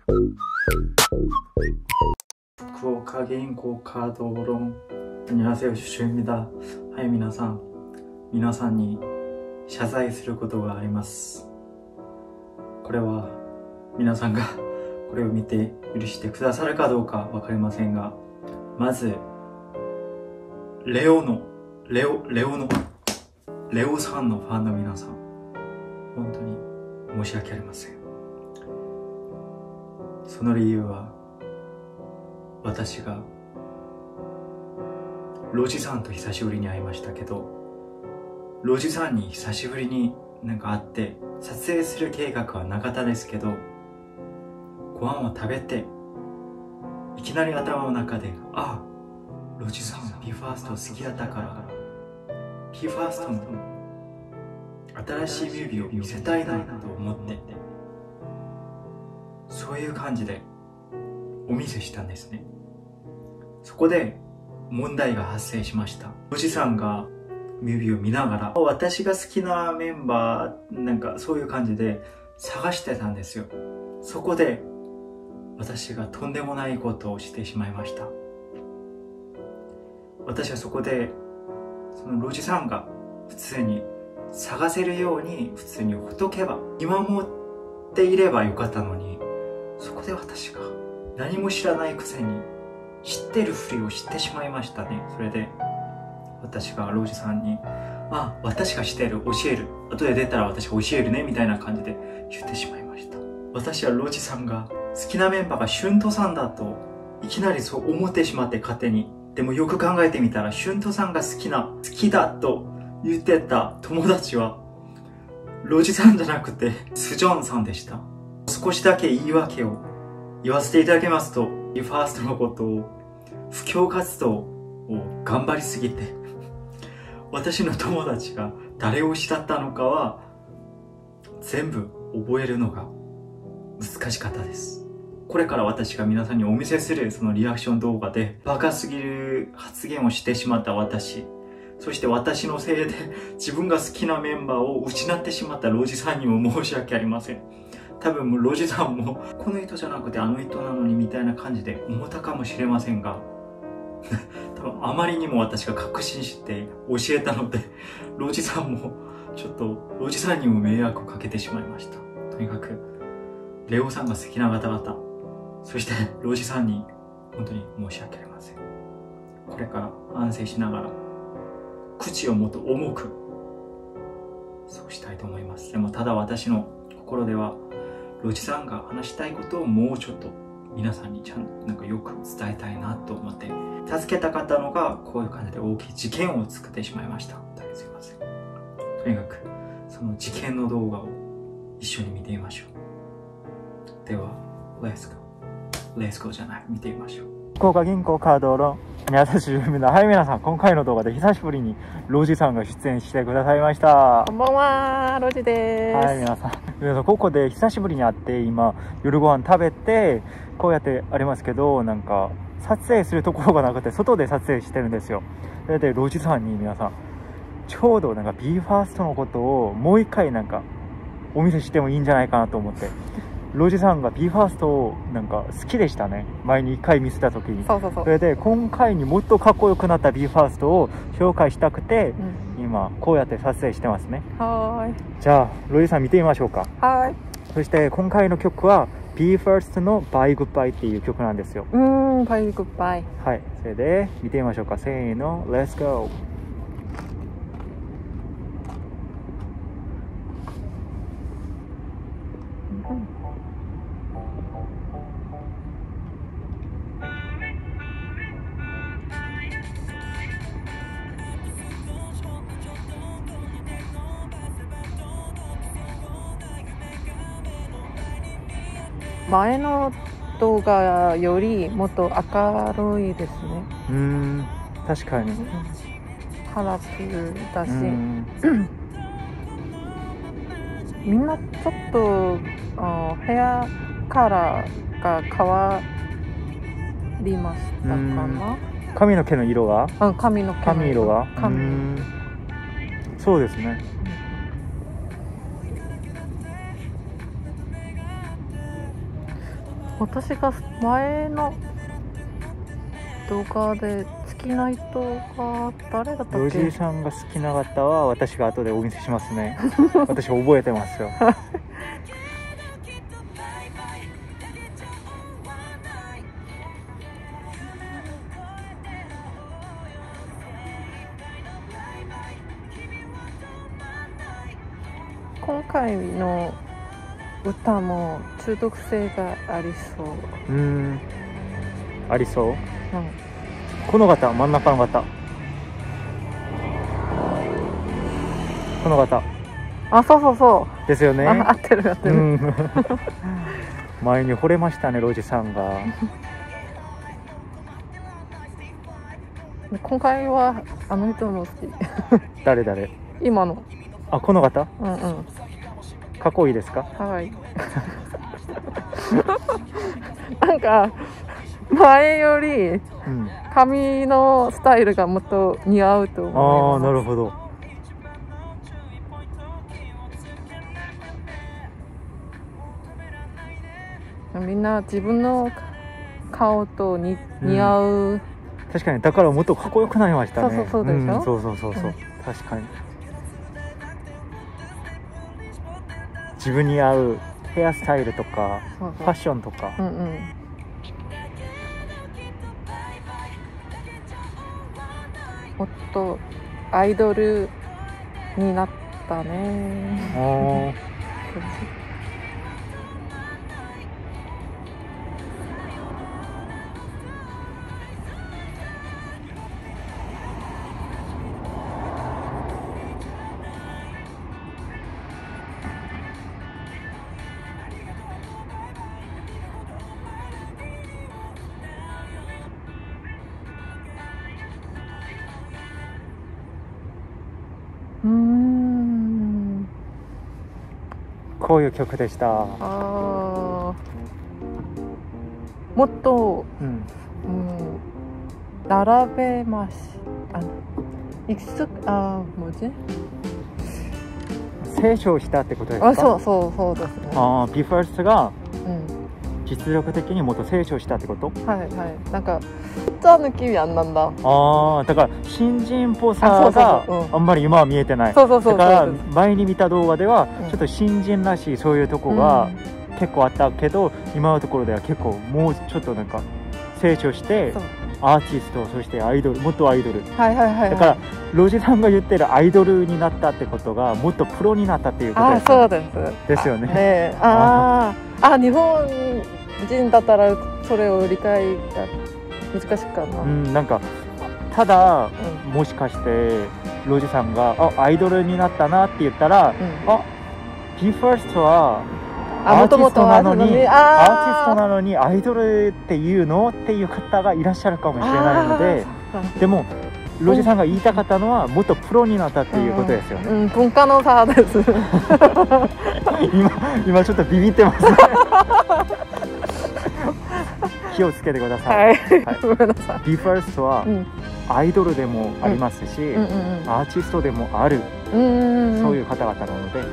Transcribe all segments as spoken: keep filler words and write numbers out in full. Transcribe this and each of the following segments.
福岡銀行カードローン。안녕하세요、주주입니다。はい、皆さん。皆さんに謝罪することがあります。これは皆さんがこれを見て許してくださるかどうかわかりませんが、まず、レオの、レオ、レオの、レオさんのファンの皆さん、本当に申し訳ありません。その理由は、私がロジさんと久しぶりに会いましたけど、ロジさんに久しぶりになんか会って撮影する計画はなかったですけど、ご飯を食べていきなり頭の中で、あ、ロジさん ビーファースト好きだったから ビーファーストの新しいミュービーを見せたいなと思って、そういう感じでお見せしたんですね。そこで問題が発生しました。ロジさんがミュービーを見ながら、私が好きなメンバー、なんかそういう感じで探してたんですよ。そこで私がとんでもないことをしてしまいました。私はそこで、そのロジさんが普通に探せるように普通にほっとけば、見守っていればよかったのに、そこで私が何も知らないくせに知ってるふりをしてしまいましたね。それで私がロジさんに、あ、私が知ってる、教える、後で出たら私が教えるねみたいな感じで言ってしまいました。私はロジさんが好きなメンバーがシュントさんだといきなりそう思ってしまって、勝手に。でもよく考えてみたら、シュントさんが好きな、好きだと言ってた友達はロジさんじゃなくてスジョンさんでした。少しだけ言い訳を言わせていただきますと、ビーファーストのことを、布教活動を頑張りすぎて、私の友達が誰を慕ったのかは全部覚えるのが難しかったです。これから私が皆さんにお見せするそのリアクション動画で、バカすぎる発言をしてしまった私、そして私のせいで自分が好きなメンバーを失ってしまったロジさんにも申し訳ありません。多分ロジさんもこの人じゃなくてあの人なのにみたいな感じで思ったかもしれませんが、多分あまりにも私が確信して教えたので、ロジさんもちょっとロジさんにも迷惑をかけてしまいました。とにかくレオさんが好きな方々、そしてロジさんに本当に申し訳ありません。これから反省しながら口をもっと重くそうしたいと思います。でもただ私の心では、ロジさんが話したいことをもうちょっと皆さんにちゃんとなんかよく伝えたいなと思って、助けたかったのがこういう感じで大きい事件を作ってしまいました。本当にすいません。とにかくその事件の動画を一緒に見てみましょう。では Let's go Let's go じゃない、見てみましょう。福岡銀行カードローン。안녕하세요。はい、皆さん、今回の動画で久しぶりにロジさんが出演してくださいました。 こんばんは、ロジです。 はい、皆さん。皆さん、ここで久しぶりに会って、今、夜ご飯食べて、こうやってありますけど、なんか、撮影するところがなくて、外で撮影してるんですよ。それで、ロジさんに皆さん、ちょうどなんか ビーファーストのことをもう一回なんか、お見せしてもいいんじゃないかなと思って。ロジさんが ビーファーストをなんか好きでしたね。前に一回見せた時に。 そうそうそう。 それで今回にもっとかっこよくなった ビーファーストを紹介したくて、うん、今こうやって撮影してますね。 はい。 じゃあロジさん見てみましょうか。 はい。 そして今回の曲は ビーファーストの Bye Goodbye っていう曲なんですよ。 うーん、Bye Goodbye。 はい。それで見てみましょうか。せーの、Let's go。 前の動画よりもっと明るいですね。 うーん、確かに。うん、 カラフルだし、みんなちょっとヘアカラーが変わりましたかな。 髪の毛の色が、 うん、髪の毛の髪色が、 髪。 そうですね。 私が前の動画で好きな人が誰だったっけ。 ロジーさんが好きな方は私が後でお見せしますね。私覚えてますよ。 今回の歌も中毒性がありそう。 うーん、ありそう。 うん、 この方、真ん中の方、この方あ、そうそうそうですよね。 あ、合ってる合ってる、 うん、前に惚れましたね、ロジさんが。 今回はあの人も好き。 誰誰？ 今の。 あ、この方？ うんうん。 かっこいいですか？ はい。なんか前より髪のスタイルがもっと似合うと思います。 ああ、なるほど。 みんな自分の顔とに似合う、うん、 確かに、だからもっとかっこよくなりましたね。 そうそうそうでしょ、うん、 そうそうそうそう、うん、確かに自分に合うヘアスタイルとかそうそうファッションとか、 うんうん、もっとアイドルになったね。うーん、 こういう曲でした。ああ、もっと、うん、うん、並べましあいくつあもうじ成長したってことですか？ あ、そうそうそうですね。 ああ、ビーファーストがうん実力的にもっと成長したってこと？ はいはい。なんか자 느낌이 안 난다。 ああ、だから新人っぽさがあんまり今は見えてない。 そうそうそう。 だから前に見た動画ではちょっと新人らしいそういうとこが結構あったけど、今のところでは結構もうちょっとなんか成長してアーティスト、そしてアイドル、もっとアイドル。 はいはいはい。 だからロジさんが言ってるアイドルになったってことがもっとプロになったっていうことです。 あ、そうです。 ですよね。 ね、ああ、あ、日本人だったらそれを理解が難しいかな。 うん、なんかただ、うん、もしかしてロジさんがあアイドルになったなって言ったら、うん、あ、ビーファーストはアーティストなのにアーティストなのにアイドルっていうのっていう方がいらっしゃるかもしれないので、でもロジさんが言いたかったのはもっとプロになったっていうことですよね。 うんうん、文化の差です。 今今ちょっとビビってます。気をつけてください。はい、ごめんなさい。ビーファーストはアイドルでもありますし、うんうんうん、アーティストでもある、うんうんうん、そういう方々なので。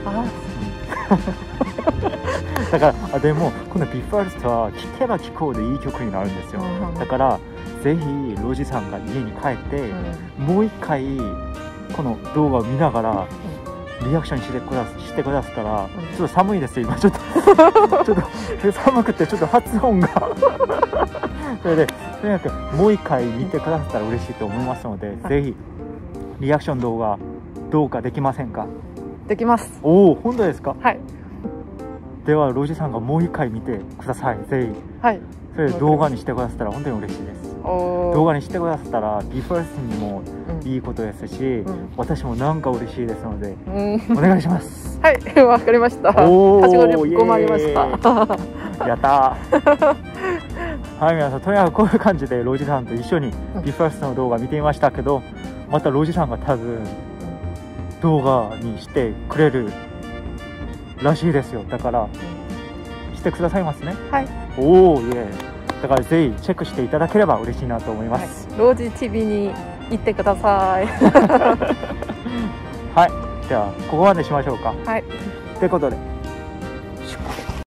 だからでもこのビーファーストは聴けば聴こうでいい曲になるんですよ。うん、だからぜひロジさんが家に帰って、うん、もう一回この動画を見ながらリアクションしてくだしてくださったら、うん、ちょっと寒いです今ちょっとちょっと寒くてちょっと発音がそれでとにかくもう一回見てくださったら嬉しいと思いますので、はい、ぜひリアクション動画どうかできませんか？ できます。 おお、本当ですか？ はい。 ではロジさんがもう一回見てください、ぜひ。はい。それで動画にしてくださったら本当に嬉しいです。動画にしてくださったら ビーファーストにもいいことですし、うん、私もなんか嬉しいですので、うん、お願いします。 はい、わかりました。おお、かしこまりました。 やったー。はい、皆さん、とにかくこういう感じでロジさんと一緒に ビーファーストの動画見てみましたけど、またロジさんが多分動画にしてくれるらしいですよ。だからしてくださいますね。はい。おお、いえ。だからぜひチェックしていただければ嬉しいなと思います。 はい、ロジ ティーブイ に行ってください。 はい。じゃあここまでしましょうか。はい。ということで。